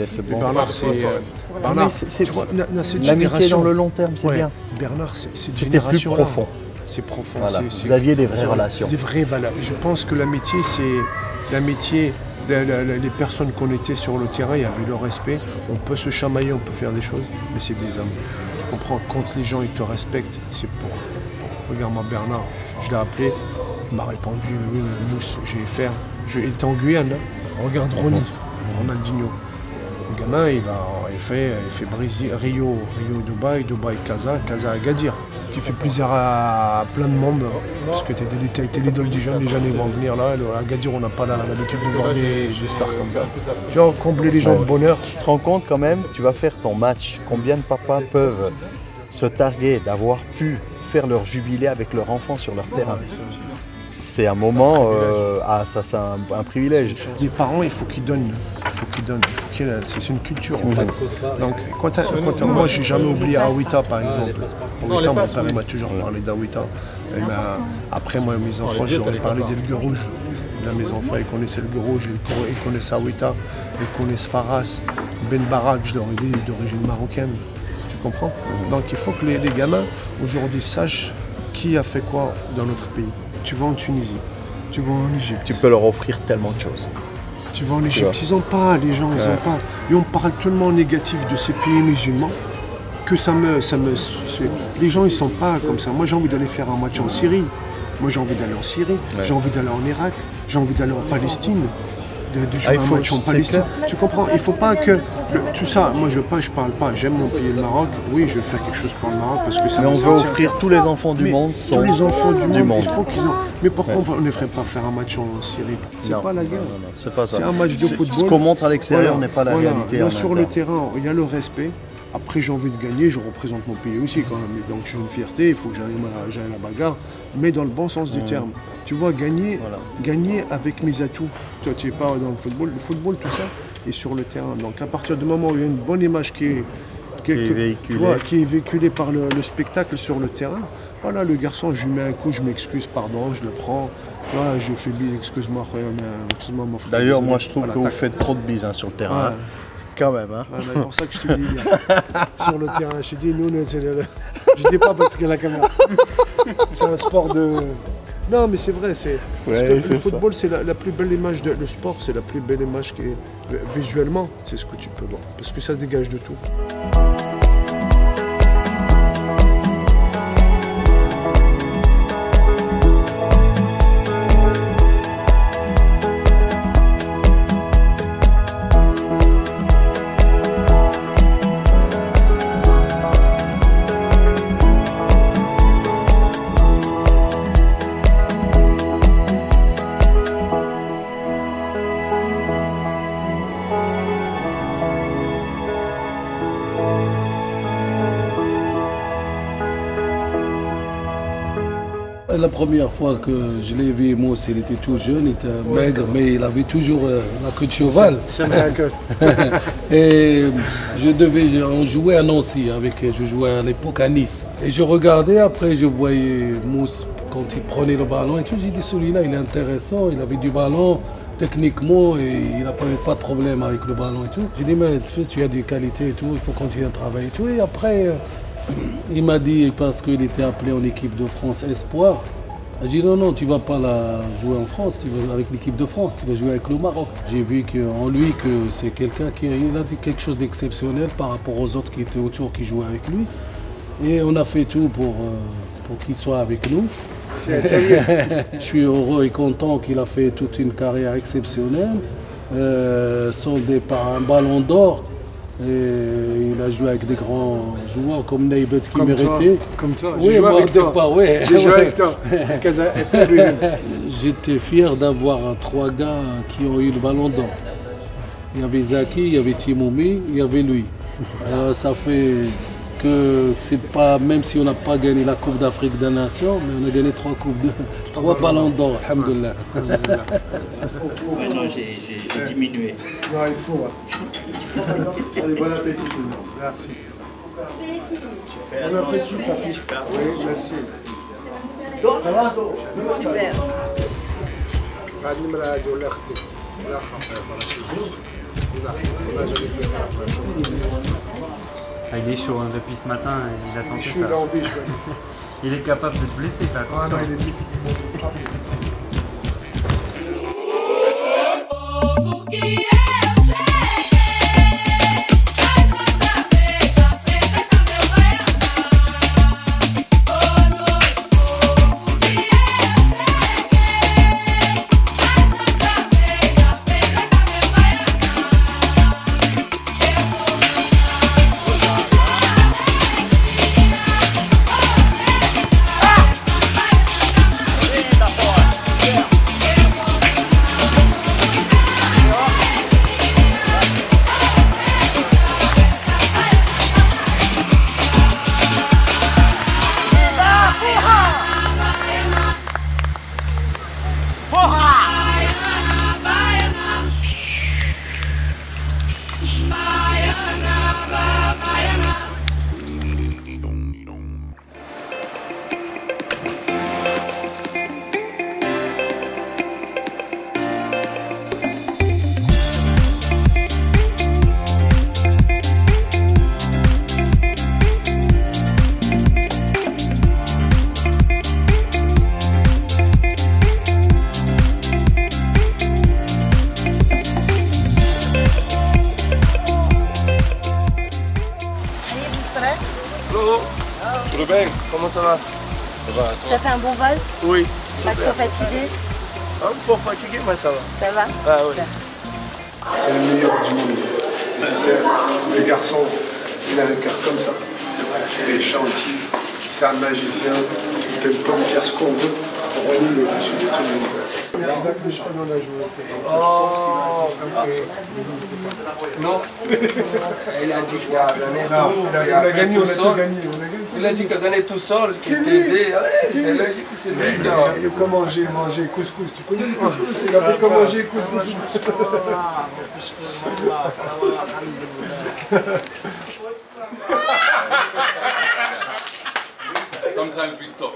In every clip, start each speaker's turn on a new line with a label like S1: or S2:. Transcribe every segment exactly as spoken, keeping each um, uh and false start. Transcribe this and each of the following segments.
S1: laisse bon.
S2: Bernard, c'est...
S1: Bernard, l'amitié dans le long terme, c'est ouais. bien.
S2: Bernard, c'est cette
S1: C'était plus profond.
S2: C'est profond.
S1: Voilà. Vous aviez des vraies relations.
S2: Des vraies valeurs. Je pense que l'amitié, c'est... L'amitié, les personnes qu'on était sur le terrain, il y avait le respect. On peut se chamailler, on peut faire des choses, mais c'est des hommes. Tu comprends? Quand les gens ils te respectent, c'est pour... Regarde-moi Bernard, je l'ai appelé, il m'a répondu, oui, Mousse, je vais faire. Je... Il est en Guyane, hein. Regarde Ronny, Ronaldinho. Le gamin, il va, il fait, il fait Brésil, Rio, Rio, Dubaï, Dubaï, Casa, Casa, Agadir. Tu fais plaisir à plein de monde, parce que tu as été l'idole des jeunes, les jeunes ils vont venir là. À Agadir, on n'a pas l'habitude de voir des, des stars comme ça. Tu vois, combler les gens de bonheur.
S1: Tu te rends compte quand même, tu vas faire ton match. Combien de papas peuvent se targuer d'avoir pu faire leur jubilé avec leur enfant sur leur terrain? C'est un moment, un euh, ah ça c'est un, un privilège.
S2: Les parents, il faut qu'ils donnent, il faut qu'ils donnent, c'est une culture en fait. Donc quand, quand moi j'ai jamais oublié Awita par exemple. Awita, mon père il m'a toujours parlé d'Awita. Après moi mes enfants, j'aurais parlé d'Elgue Rouge. Là mes enfants ils connaissaient Elgue Rouge, ils connaissent Awita, ils connaissent Faras, Ben Barak, je leur ai dit d'origine marocaine. Tu comprends? Donc il faut que les, les gamins aujourd'hui sachent qui a fait quoi dans notre pays. Tu vas en Tunisie, tu vas en Égypte.
S1: Tu peux leur offrir tellement de choses.
S2: Tu vas en Égypte, ils n'ont pas, les gens, ils n'ont pas. Et on parle tellement négatif de ces pays musulmans que ça me... Ça me les gens, ils ne sont pas comme ça. Moi, j'ai envie d'aller faire un match en Syrie. Moi, j'ai envie d'aller en Syrie. Ouais. J'ai envie d'aller en Irak. J'ai envie d'aller en Palestine. De, de jouer ah, un match en Palestine. Clair. Tu comprends? Il ne faut pas que... Le, tout ça, moi, je ne je parle pas. J'aime mon pays, le Maroc. Oui, je vais faire quelque chose pour le Maroc parce que ça.
S1: Mais on veut offrir tous les enfants du
S2: mais
S1: monde.
S2: Sont tous les enfants du, du monde, il faut qu'ils ont... Mais pourquoi ouais. on ne ferait pas faire un match en Syrie? C'est pas la guerre.
S1: C'est pas ça.
S2: C'est un match de football.
S1: Ce qu'on montre à l'extérieur n'est pas la
S2: voilà.
S1: réalité.
S2: Moi, sur le terrain, il y a le respect. Après, j'ai envie de gagner, je représente mon pays aussi quand même. Donc j'ai une fierté, il faut que j'aille à la bagarre, mais dans le bon sens du mmh. terme. Tu vois, gagner, voilà. gagner avec mes atouts. Toi, tu n'es pas dans le football. Le football, tout ça, est sur le terrain. Donc à partir du moment où il y a une bonne image qui est, qui est, qui est, véhiculée. Tu vois, qui est véhiculée par le, le spectacle sur le terrain, voilà, le garçon, je lui mets un coup, je m'excuse, pardon, je le prends. Là, je fais bise, excuse-moi, excuse-moi, mon frère.
S1: D'ailleurs, moi, je trouve voilà, que vous faites trop de bises hein, sur le terrain. Ouais. Quand même, hein.
S2: Ouais, c'est pour ça que je te dis, sur le terrain, je te dis, nous, nous le... je dis pas parce que la caméra. C'est un sport de... Non, mais c'est vrai, c'est... Ouais, le football, c'est la, la plus belle image, de... le sport, c'est la plus belle image qui est... Visuellement, c'est ce que tu peux voir, parce que ça dégage de tout.
S3: La première fois que je l'ai vu, Mousse, il était tout jeune, il était maigre, mais il avait toujours euh, la queue de cheval.
S2: C'est vrai que...
S3: Et je devais, on jouait à Nancy, avec, je jouais à l'époque à Nice. Et je regardais, après je voyais Mousse quand il prenait le ballon et tout, j'ai dit celui-là il est intéressant, il avait du ballon techniquement et il n'a pas, pas de problème avec le ballon et tout. J'ai dit mais tu, tu as des qualités et tout, il faut continuer à travailler et tout. Et après, il m'a dit, parce qu'il était appelé en équipe de France Espoir, j'ai dit non, non, tu ne vas pas la jouer en France, tu vas avec l'équipe de France, tu vas jouer avec le Maroc. J'ai vu que, en lui que c'est quelqu'un qui il a dit quelque chose d'exceptionnel par rapport aux autres qui étaient autour, qui jouaient avec lui. Et on a fait tout pour, pour qu'il soit avec nous. Je suis heureux et content qu'il a fait toute une carrière exceptionnelle. Euh, son départ, un ballon d'or. Et il a joué avec des grands joueurs comme Neibet qui comme méritait.
S2: Toi, comme toi,
S3: oui,
S2: j'ai joué avec toi.
S3: Pas, ouais.
S2: J'ai joué avec toi.
S3: J'étais fier d'avoir trois gars qui ont eu le ballon d'or. Il y avait Zaki, il y avait Timoumi, il y avait lui. Alors ça fait que c'est pas, même si on n'a pas gagné la Coupe d'Afrique des Nations, mais on a gagné trois coupes, de, trois ballons d'or, alhamdoulilah.
S4: Ouais, non, j'ai diminué.
S2: Non, il faut. Hein. Allez, bon appétit tout le monde. Merci. Bon appétit, papy. Oui, merci. Ça va? Super.
S5: Ah, il est chaud hein, depuis ce matin, il a tenté
S2: Je suis
S5: ça.
S2: là en vie, je
S5: Il est capable de te blesser, fais attention.
S2: Ah non, il est blessé.
S6: Ruben, comment ça va? Ça va, toi?
S7: Tu as fait un bon vol?
S6: Oui.
S7: Pas trop fatigué?
S6: Un peu fatigué, mais ça va.
S7: Ça va?
S6: Ah oui.
S2: C'est le meilleur du monde. Je disais, le garçon, il a un cœur comme ça. C'est vrai, c'est gentil, c'est un magicien, il peut comme dire ce qu'on veut, on relie le dessus de tout le monde.
S6: Oh, non. Il a dit qu'il a gagné tout.
S2: On a gagné, on a tout gagné.
S6: Il a dit qu'il a gagné tout seul, qu'il t'aidait. C'est logique, c'est lui.
S2: Il a pas manger, manger couscous. Tu connais le couscous? Il a fait comme manger couscous.
S8: Sometimes we stop.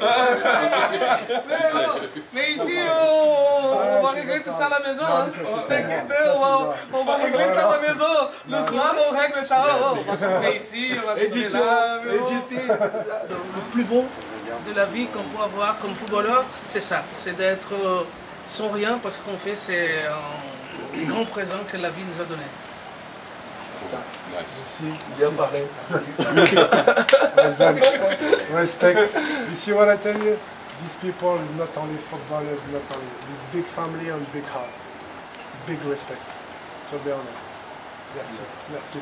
S3: Mais ici, on, on va régler tout ça à la maison. Hein. T'inquiète, on va, on va régler ça à la maison. Le soir, on règle ça. On va couper ici, on va couper là. Le plus beau de la vie qu'on peut avoir comme footballeur, c'est ça. C'est d'être sans rien parce qu'on fait, c'est un grand présent que la vie nous a donné.
S2: Ça.
S8: Nice.
S2: Merci. Bien parlé. Respect. You see what I tell you? These people is not only footballers, not only this big family and big heart. Big respect. To be honest. Merci. Merci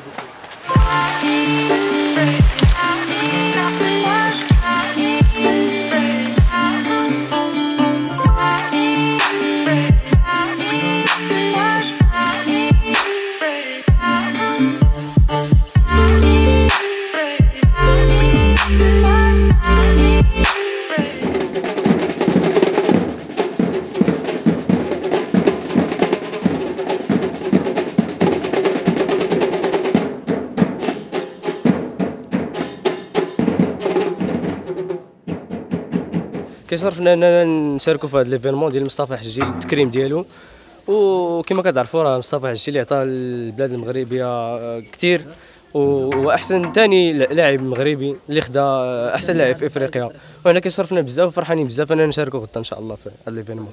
S9: كيشرفنا اننا نشاركوا في هذا ليفينمون ديال مصطفى حجي التكريم ديالو وكما كتعرفوا راه مصطفى حجي اللي عطى البلاد المغربيه كثير واحسن ثاني لاعب مغربي اللي خدا احسن لاعب في افريقيا وهنا كيشرفنا بزاف وفرحانين بزاف اننا نشاركوا غدا ان شاء الله في هذا ليفينمون.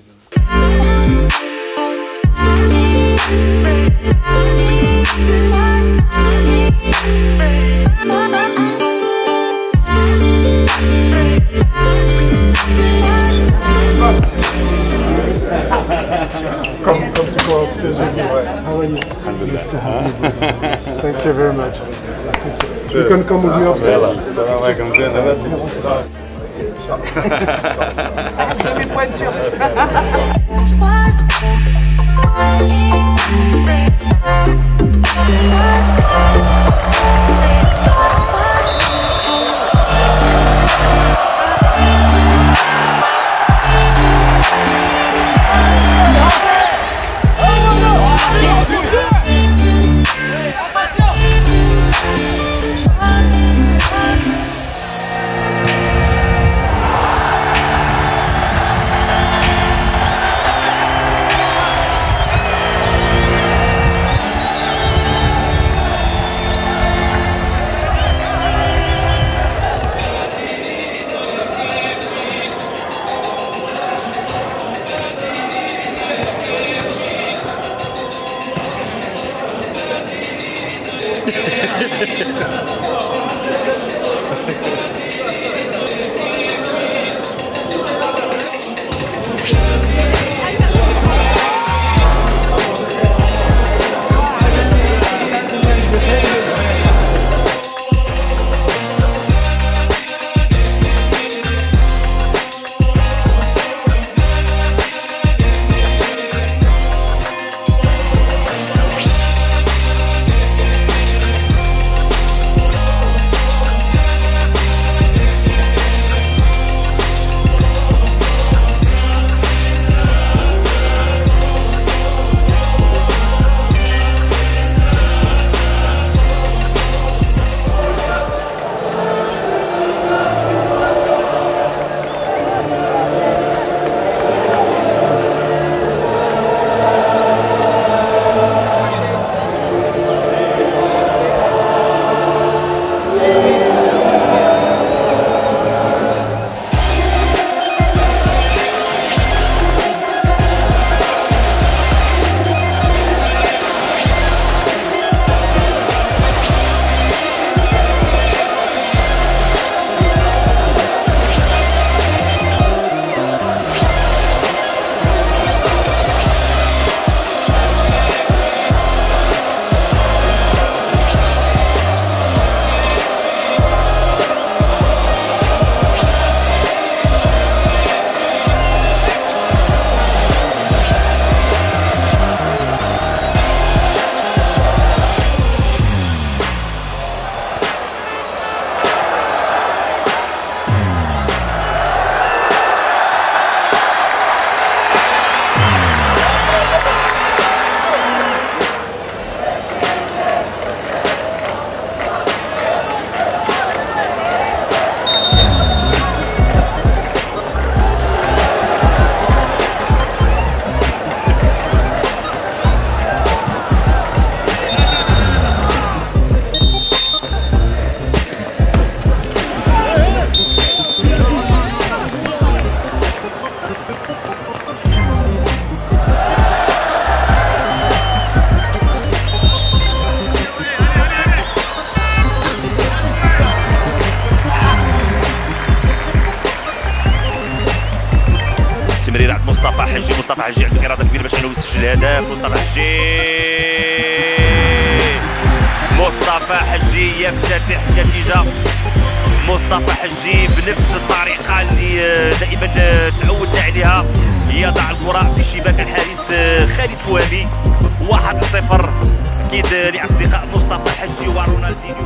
S2: Come, come to go upstairs with me. How are you? Nice to have you. Thank you very much. You can come with me upstairs.
S8: Salam alaikum.
S10: التمرير عند مصطفى حجي. مصطفى حجي عنده اراده كبيره باش انه يسجل الهدف. مصطفى حجي مصطفى حجي يفتتح النتيجه. مصطفى حجي بنفس الطريقه اللي دائما تعودنا عليها، يضع الكره في شباك الحارس خالد فوهمي. واحد صفر اكيد لاصدقاء مصطفى حجي ورونالدينيو.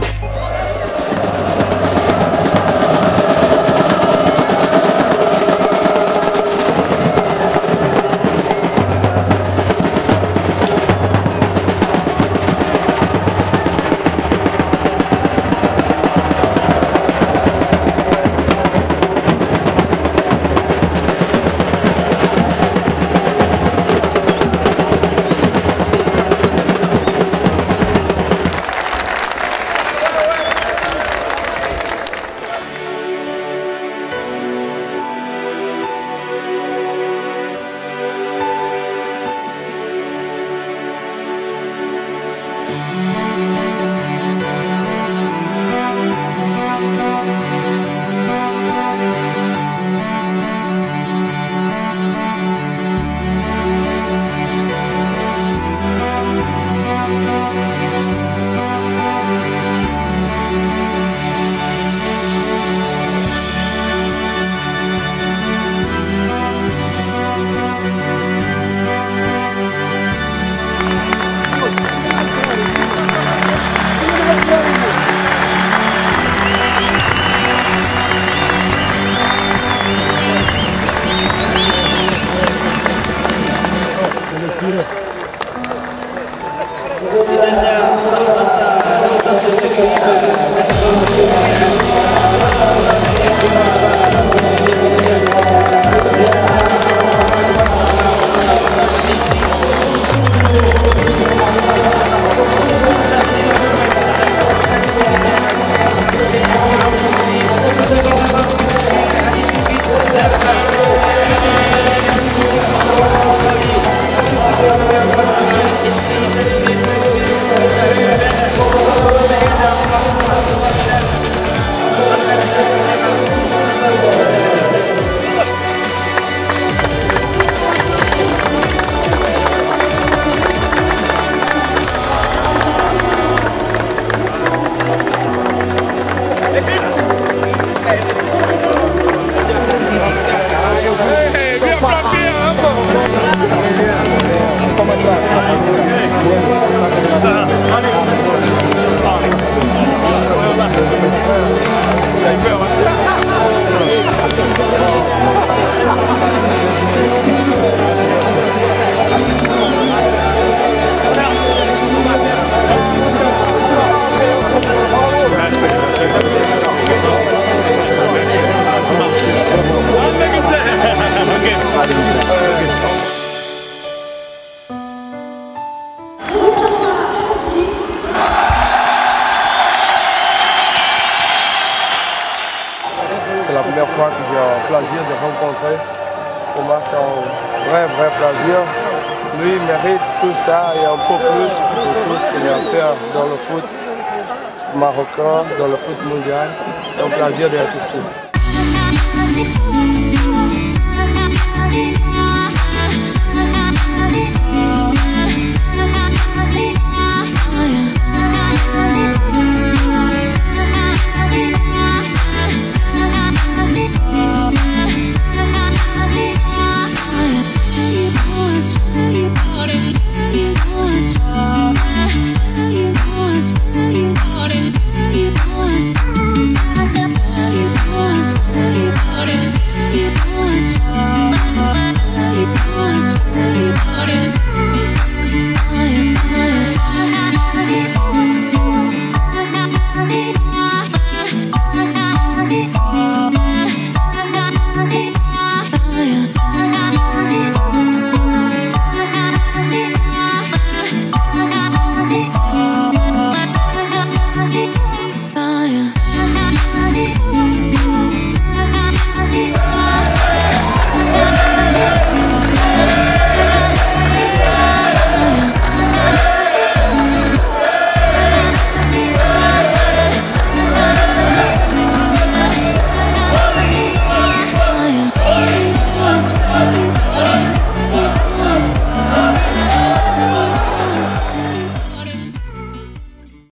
S6: C'est la première fois que j'ai le plaisir de rencontrer. Pour moi, c'est un vrai, vrai plaisir. Lui, il mérite tout ça et un peu plus pour tout ce qu'il a fait dans le foot marocain, dans le foot mondial. C'est un plaisir d'être ici.